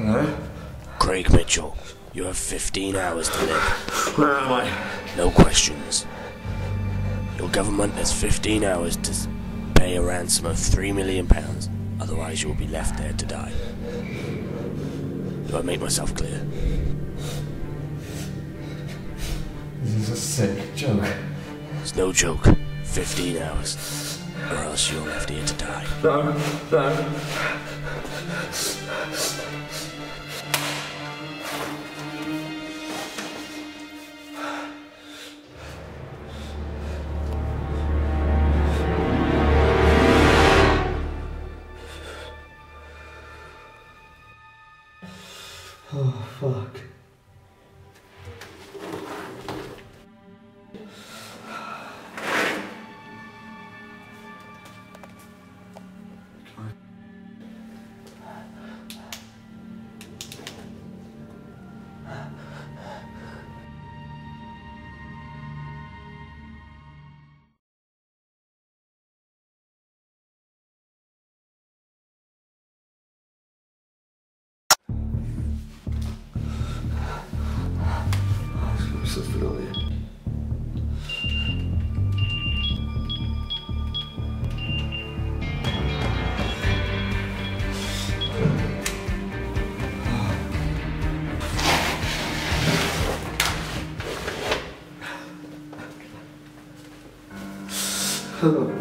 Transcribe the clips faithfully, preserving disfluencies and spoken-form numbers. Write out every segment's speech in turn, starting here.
Hello? Craig Mitchell, you have fifteen hours to live. Where am I? No questions. Your government has fifteen hours to pay a ransom of three million pounds. Otherwise you will be left there to die. Do I make myself clear? This is a sick joke. It's no joke. fifteen hours. Or else you're left here to die. No, no. Oh, fuck. So familiar. Oh.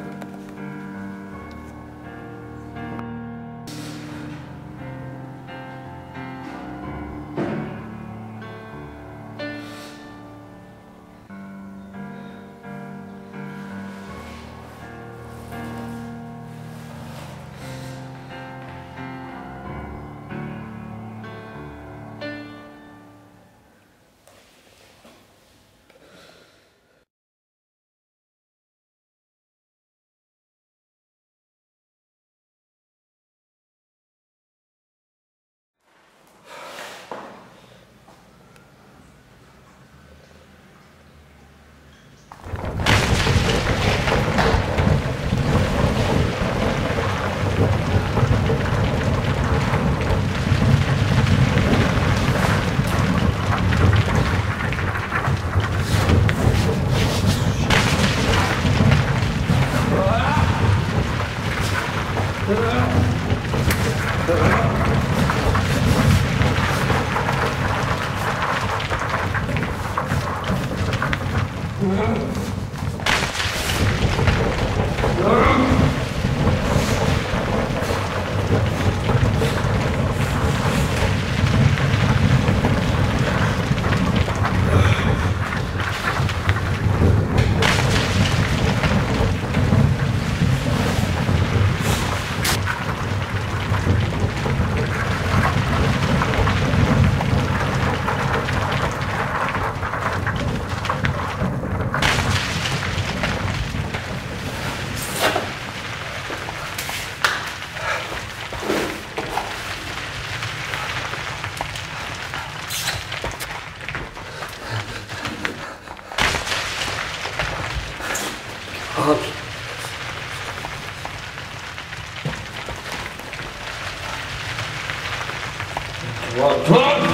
What? What?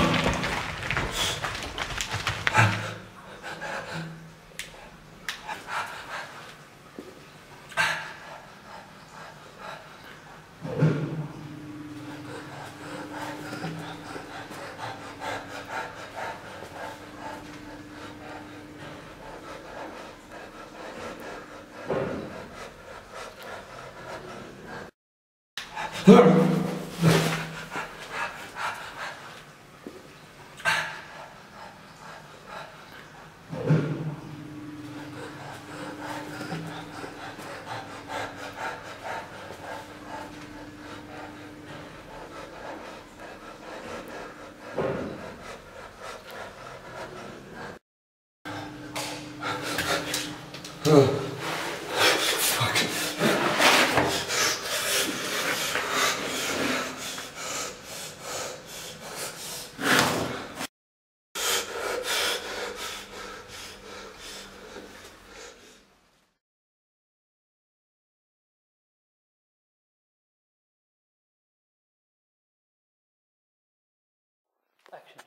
Fuck. Action.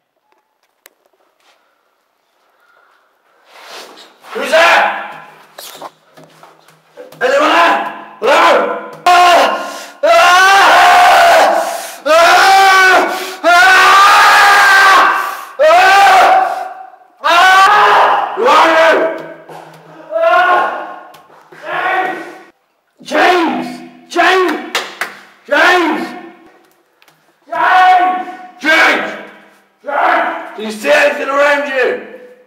Who's there? Anyone there? Hello? Ah! Ah! Ah! Ah! Ah! Who are you? Ah! James! James! James! James! James! James! James! Do you see anything around you?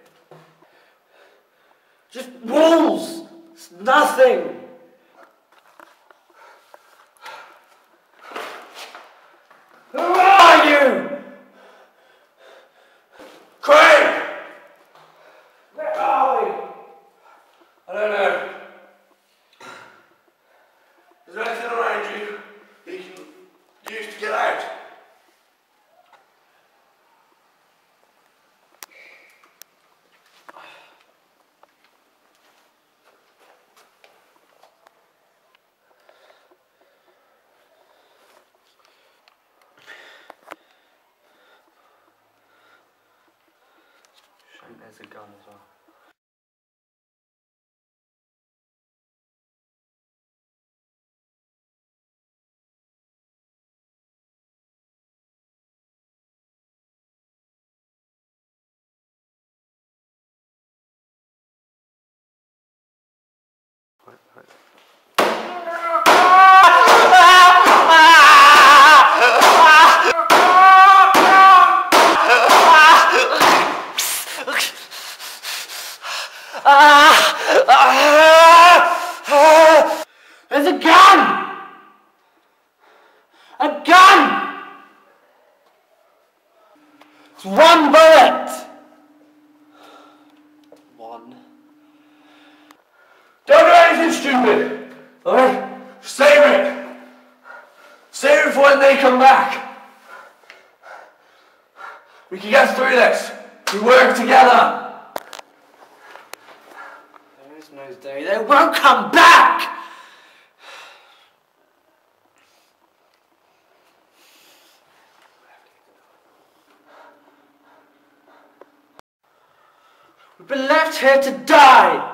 Just walls. It's nothing. Who are you? Craig! Where are we? I don't know. Is there anything around you you can use to get out? Shame there's a gun as well. Right, right. There's a gun! A gun! It's one bullet! One. Don't do anything stupid! Alright? Save it! Save it for when they come back! We can get through this! We work together! There is no day. They won't come back! We've been left here to die!